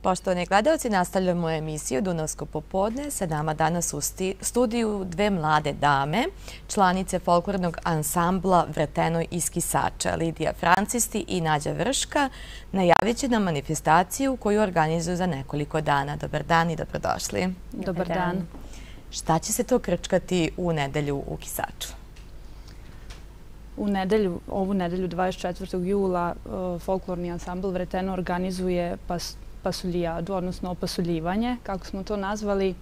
Poštovani gledalci, nastavljamo emisiju Dunavsko popodne. Sa nama danas u studiju dve mlade dame, članice folklornog ansambla Vreteno iz Kisača, Lidija Francisti i Nađa Vrška, najavit će nam manifestaciju koju organizuju za nekoliko dana. Dobar dan i dobrodošli. Dobar dan. Šta će se to krčkati u nedelju u Kisaču? Ovu nedelju 24. jula folklorni ansambl Vreteno organizuje pasuljijadu, odnosno opasuljivanje, kako smo to nazvali,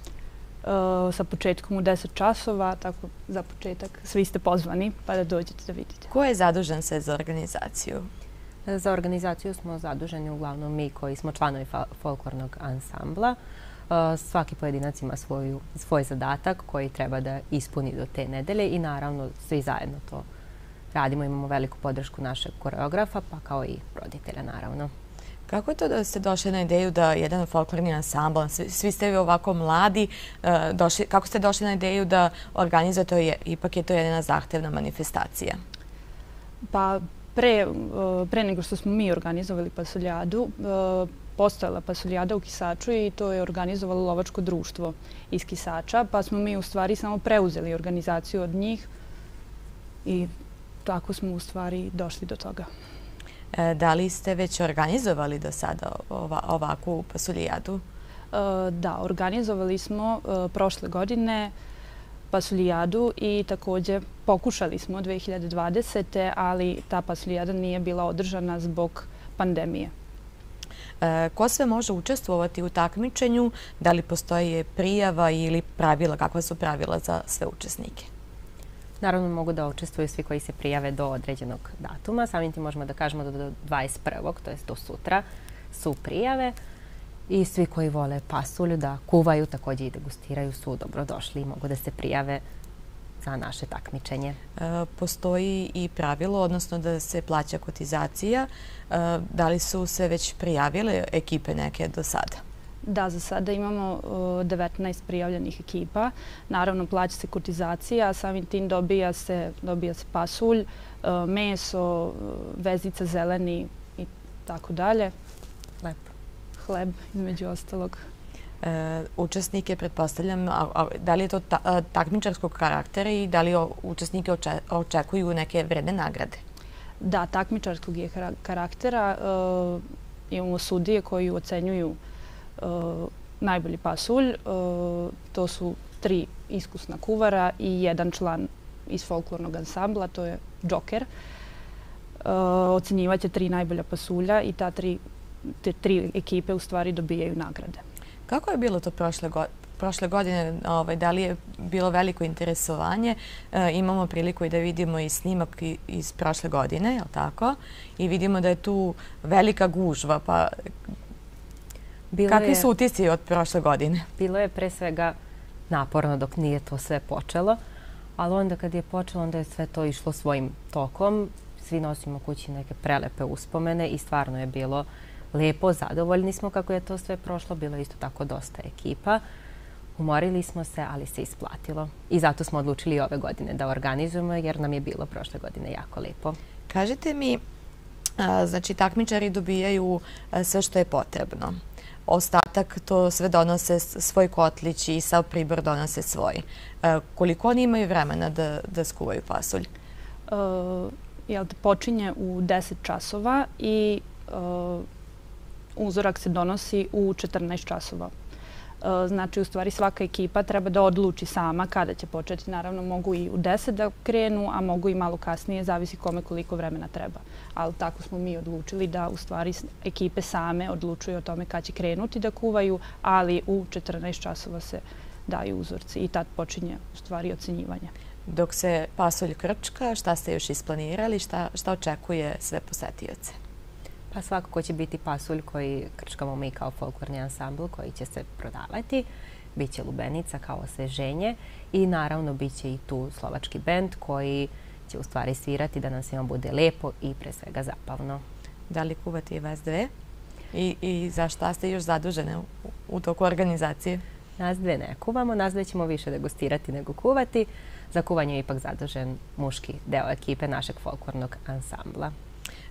sa početkom u 10 časova, tako za početak svi ste pozvani pa da dođete da vidite. Ko je zadužen se za organizaciju? Za organizaciju smo zaduženi uglavnom mi koji smo članovi folklornog ansambla. Svaki pojedinac ima svoj zadatak koji treba da ispuni do te nedelje i naravno svi zajedno to radimo. Imamo veliku podršku našeg koreografa, pa kao i roditelja naravno. Kako je to da ste došli na ideju da jedan folklorni ansambl, svi ste vi ovako mladi, kako ste došli na ideju da organizujete, ipak je to jedna zahtevna manifestacija? Pa pre nego što smo mi organizovali pasuljadu, postojala pasuljada u Kisaču i to je organizovalo lovačko društvo iz Kisača, pa smo mi u stvari samo preuzeli organizaciju od njih i tako smo u stvari došli do toga. Da li ste već organizovali do sada ovakvu pasuljadu? Da, organizovali smo prošle godine pasuljadu i također pokušali smo 2020. ali ta pasuljada nije bila održana zbog pandemije. Ko sve može učestvovati u takmičenju? Da li postoji prijava ili pravila? Kakva su pravila za sve učesnike? Naravno mogu da učestvuju svi koji se prijave do određenog datuma. Samim tim možemo da kažemo da do 21. to je do sutra su prijave. I svi koji vole pasulju da kuvaju, također i degustiraju su dobrodošli i mogu da se prijave za naše takmičenje. Postoji i pravilo, odnosno da se plaća kotizacija. Da li su se već prijavile ekipe neke do sada? Da, za sada imamo 19 prijavljenih ekipa. Naravno, plaća se kotizacija, a samim tim dobija se pasulj, meso, vezica zeleni i tako dalje. Hleb, između ostalog. Učesnike, pretpostavljam, da li je to takmičarskog karaktera i da li učesnike očekuju neke vredne nagrade? Da, takmičarskog je karaktera. Imamo sudije koji ocenjuju najbolji pasulj. To su 3 iskusna kuvara i jedan član iz folklornog ansambla, to je Džoker. Ocenjivaće 3 najbolja pasulja i te 3 ekipe u stvari dobijaju nagrade. Kako je bilo to prošle godine? Da li je bilo veliko interesovanje? Imamo priliku i da vidimo i snimak iz prošle godine, je li tako? I vidimo da je tu velika gužva, pa kakvi su utisci od prošle godine? Bilo je pre svega naporno dok nije to sve počelo, ali onda kad je počelo, onda je sve to išlo svojim tokom. Svi nosimo kući neke prelepe uspomene i stvarno je bilo lepo, zadovoljni smo kako je to sve prošlo. Bilo je isto tako dosta ekipa. Umorili smo se, ali se isplatilo. I zato smo odlučili ove godine da organizujemo, jer nam je bilo prošle godine jako lepo. Kažite mi, znači takmičari dobijaju sve što je potrebno. Ostatak to sve donose svoj kotlić i sav pribor donose svoj. Koliko oni imaju vremena da skuvaju pasulj? Počinje u 10 časova i uzorak se donosi u 14 časova. Znači, u stvari svaka ekipa treba da odluči sama kada će početi. Naravno, mogu i u 10 da krenu, a mogu i malo kasnije, zavisi kome koliko vremena treba. Ali tako smo mi odlučili da u stvari ekipe same odlučuju o tome kada će krenuti da kuvaju, ali u 14 časova se daju uzorci i tad počinje u stvari ocenjivanje. Dok se pasulj krčka, šta ste još isplanirali, šta očekuje sve posetioce? Pa svakako će biti pasulj koji krčkamo mi kao folklorni ansambl koji će se prodavati. Biće lubenica kao osveženje i naravno bit će i tu slovački bend koji će u stvari svirati da nam svima bude lepo i pre svega zabavno. Da li kuvate i vas dve? I za šta ste još zadužene u toku organizacije? Nas dve ne kuvamo, nas dve ćemo više degustirati nego kuvati. Za kuvanje je ipak zadužen muški deo ekipe našeg folklornog ansambla.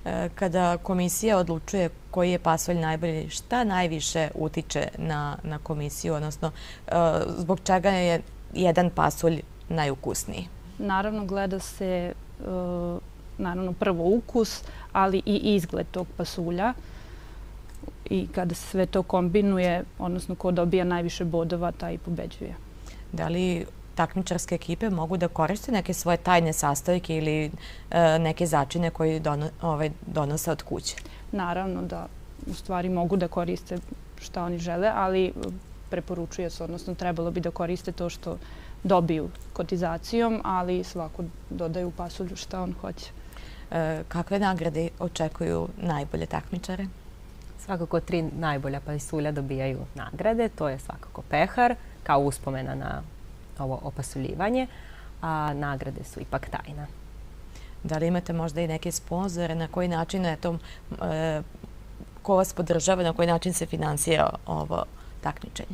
Kada komisija odlučuje koji je pasulj najbolji, šta najviše utiče na komisiju, odnosno zbog čega je jedan pasulj najukusniji? Naravno, gleda se prvo ukus, ali i izgled tog pasulja. I kada se sve to kombinuje, odnosno ko dobija najviše bodova, taj i pobeđuje. Da li takmičarske ekipe mogu da koriste neke svoje tajne sastojke ili neke začine koji donose od kuće? Naravno da u stvari mogu da koriste šta oni žele, ali preporučuje se, odnosno trebalo bi da koriste to što dobiju kotizacijom, ali svako dodaje u pasulju šta on hoće. Kakve nagrade očekuju najbolje takmičare? Svakako 3 najbolja pasulja dobijaju nagrade. To je svakako pehar, kao uspomena na ovo opasuljivanje, a nagrade su ipak tajna. Da li imate možda i neke sponzore, na koji način je to, ko vas podržava, na koji način se finansira ovo takmičenje?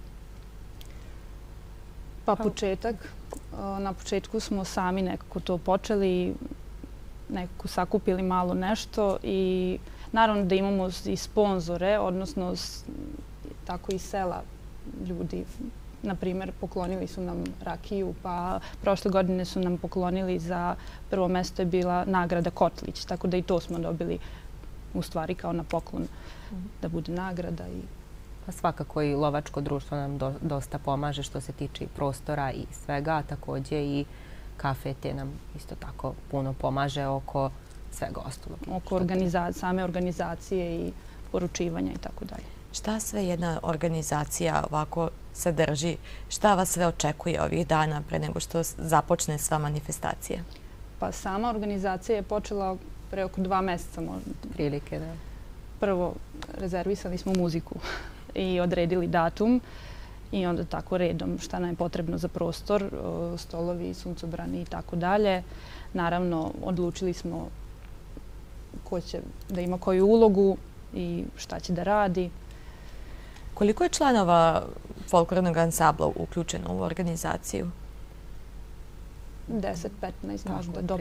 Pa početak. Na početku smo sami nekako to počeli, nekako sakupili malo nešto i naravno da imamo i sponzore, odnosno tako i sela ljudi. Naprimjer, poklonili su nam rakiju, pa prošle godine su nam poklonili za prvo mesto je bila nagrada Kotlić, tako da i to smo dobili u stvari kao na poklon da bude nagrada. Pa svakako i lovačko društvo nam dosta pomaže što se tiče i prostora i svega, a također i kafete nam isto tako puno pomaže oko svega ostalog. Oko same organizacije i poručivanja i tako dalje. Šta sve jedna organizacija ovako sadrži? Šta vas sve očekuje ovih dana pre nego što započne sva manifestacija? Pa sama organizacija je počela pre oko 2 mjeseca možda. Prilike, da. Prvo rezervisali smo muziku i odredili datum i onda tako redom šta nam je potrebno za prostor, stolovi, suncobrani i tako dalje. Naravno, odlučili smo ko će da ima koju ulogu i šta će da radi. Koliko je članova folklornog ansambla uključeno u organizaciju? 10, 15, možda do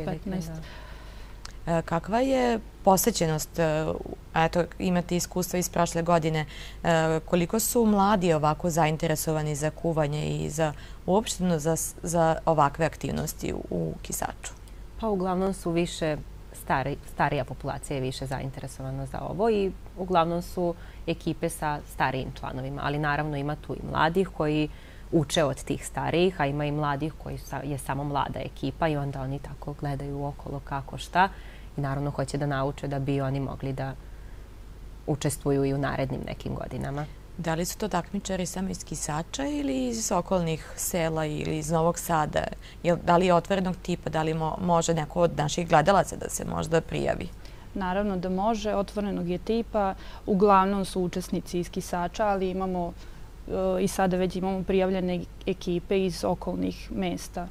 15. Kakva je posvećenost? Eto, imate iskustva iz prošle godine. Koliko su mladi ovako zainteresovani za kuvanje i uopšteno za ovakve aktivnosti u Kisaču? Pa uglavnom su više starija populacija je više zainteresovana za ovo i uglavnom su ekipe sa starijim članovima, ali naravno ima tu i mladih koji uče od tih starijih, a ima i mladih koji je samo mlada ekipa i onda oni tako gledaju okolo kako šta i naravno hoće da nauče da bi oni mogli da učestvuju i u narednim nekim godinama. Da li su to takmičari samo iz Kisača ili iz okolnih sela ili iz Novog Sada? Da li je otvorenog tipa? Da li može neko od naših gledalaca da se možda prijavi? Naravno da može. Otvorenog je tipa. Uglavnom su učesnici iz Kisača, ali imamo i sada već imamo prijavljene ekipe iz okolnih mesta.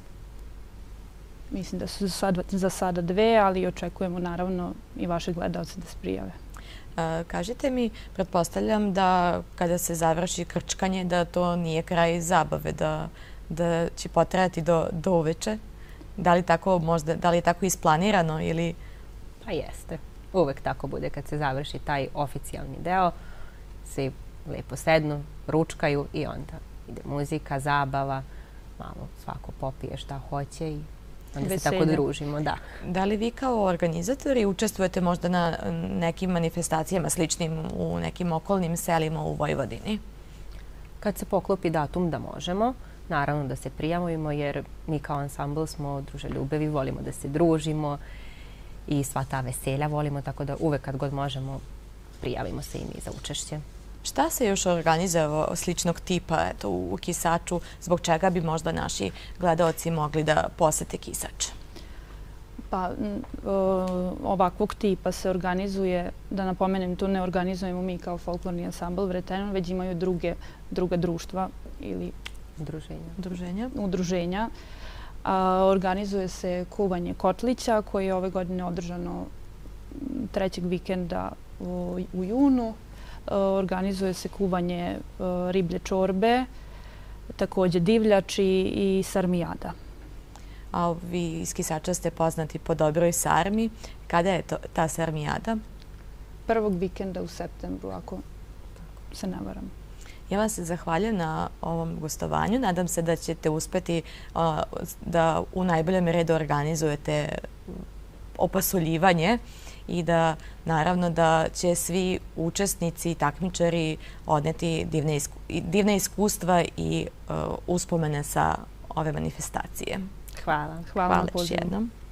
Mislim da su za sada 2, ali očekujemo naravno i vaše gledalce da se prijave. Kažite mi, pretpostavljam da kada se završi krčkanje da to nije kraj zabave, da će potrajati do uveče. Da li je tako isplanirano ili... Pa jeste. Uvek tako bude kad se završi taj oficijalni deo. Svi lepo sednu, ručkaju i onda ide muzika, zabava, malo svako popije šta hoće i onda se tako družimo. Da li vi kao organizatori učestvujete možda na nekim manifestacijama sličnim u nekim okolnim selima u Vojvodini? Kad se poklopi datum da možemo, naravno da se prijavimo jer mi kao ansambl smo druželjubivi, volimo da se družimo i sva ta veselja volimo, tako da uvek kad god možemo prijavimo se i mi za učešće. Šta se još organizuje sličnog tipa u Kisaču, zbog čega bi možda naši gledaoci mogli da posete Kisač? Pa ovakvog tipa se organizuje, da napomenem, tu ne organizujemo mi kao folklorni ansambl Vretenon, već imaju druga društva ili udruženja. Organizuje se kuvanje Kotlića koje je ove godine održano 3. vikenda u junu. Organizuje se kuvanje riblje čorbe, također divljači i sarmijada. a vi iz Kisača ste poznati po dobroj sarmi. Kada je ta sarmijada? Prvog vikenda u septembru, ako se ne varam. Ja vam se zahvaljujem na ovom gostovanju. Nadam se da ćete uspeti da u najboljem redu organizujete opasuljivanje i da naravno da će svi učesnici i takmičari odneti divne iskustva i uspomene sa ove manifestacije. Hvala. Hvala na još pozivu. jednom.